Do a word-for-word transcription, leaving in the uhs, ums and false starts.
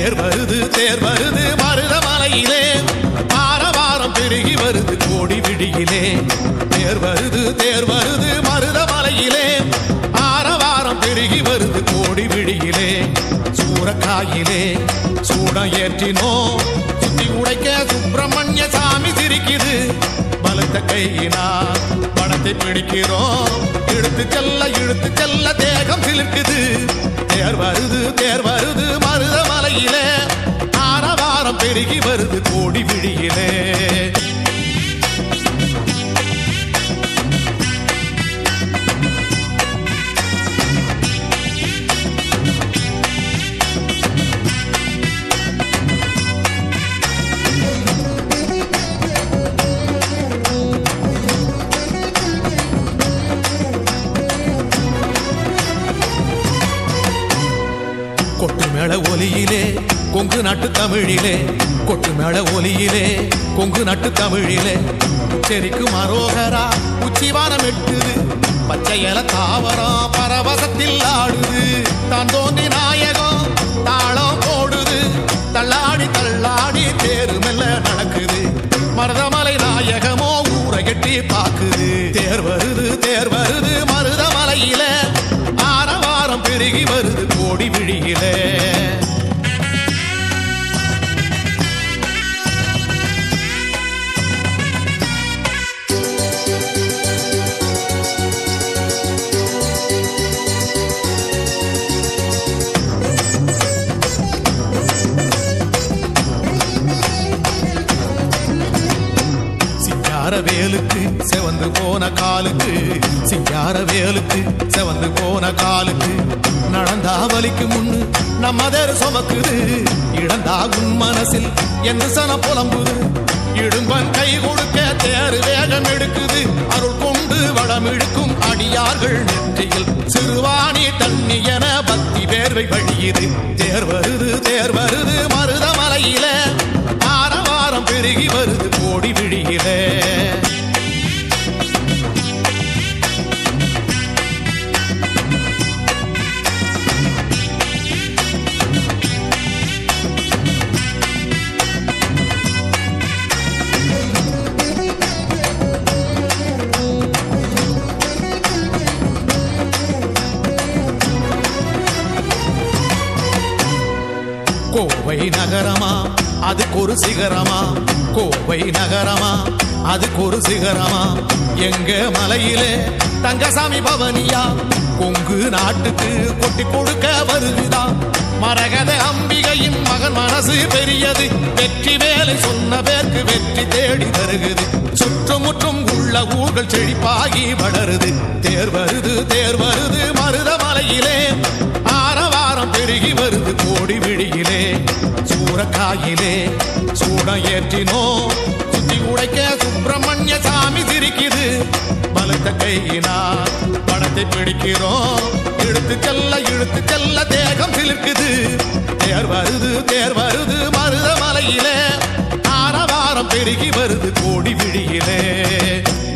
தேர் வருது தேர் வருது மருதமலையிலே ஆரவாரம் பெருகி வருது கோடி விடியிலே தேர் வருது தேர் வருது மருதமலையிலே ஆரவாரம் பெருகி வருது கோடி விடியிலே சூரக்காயிலே சூடம் ஏற்றினோ சுத்தி உடைக்க சுப்பிரமணிய சாமி சிரிக்குது பலத்த கையினால் பணத்தை பிடிக்கிறோம் இழுத்து செல்ல இழுத்து செல்ல தேகம் சிலிர்க்குது தேர் வருது தேர் வருது மருதமலையிலே ஆரவாரம் பெருகி வருது கோடி விடியிலே கொட்டு மேள ஒலியிலே கொங்கு நாட்டு தமிழிலே கொட்டு மேள ஒலியிலே கொங்கு நாட்டு தமிழிலே செரிக்கு மரோகரா உச்சிவானம் எட்டுது பச்சை இல தாவரம் பரவசத்தில் ஆடுது தான் தோன்றி நாயகம் தாளம் போடுது தள்ளாடி தள்ளாடி தேரு மெல்ல நடக்குது மருதமலை நாயகமோ ஊரை கட்டி பாக்குது தேர் வருது தேர் வருது மருதமலையில ஆரவாரம் பெருகி வருது கோடி விழியிலே சிங்கார வேலுக்கு செவந்து போன காலுக்கு சிங்கார வேலுக்கு செவந்து போன காலுக்கு நடந்தா வலிக்கு முன்னு நம்மதர் சுமக்குது இடந்தா உன் மனசில் என்று சன புலம்புது இடும்பன் கை கொடுக்க தேர் வேகம் எடுக்குது அருள் கொண்டு வளம் இழுக்கும் அடியார்கள் நெற்றியில் சிறுவாணி தண்ணி என பக்தி வேர்வை வழியுது தேர் வருது தேர் வருது மருதமலையில ஆரவாரம் பெருகி வருது கோடி விழியிலே கோவை நகரமா அதுக்கு ஒரு சிகரமா கோவை நகரமா அதுக்கு ஒரு சிகரமா எங்க மலையிலே தங்கசாமி பவனியா கொங்கு நாட்டுக்கு கொட்டி கொடுக்க வருகுதா மரகத அம்பிகையின் மகன் மனசு பெரியது வெற்றி வேலை சொன்ன பேருக்கு வெற்றி தேடி வருகுது சுற்றுமுற்றும் உள்ள ஊர்கள் செழிப்பாகி வளருது தேர் வருது தேர் வருது மருதமலையிலே ஆரவாரம் பெருகி வருது கோடி விழியிலே சூரக்காயிலே சூடம் ஏற்றினோ சுத்தி உடைக்க சுப்பிரமணிய சாமி சிரிக்குது பலத்த கையினால் பணத்தை பிடிக்கிறோம் இழுத்து செல்ல இழுத்து செல்ல தேகம் சிலிர்க்குது தேர் வருது தேர் வருது மருதமலையிலே ஆரவாரம் பெருகி வருது கோடி விழியிலே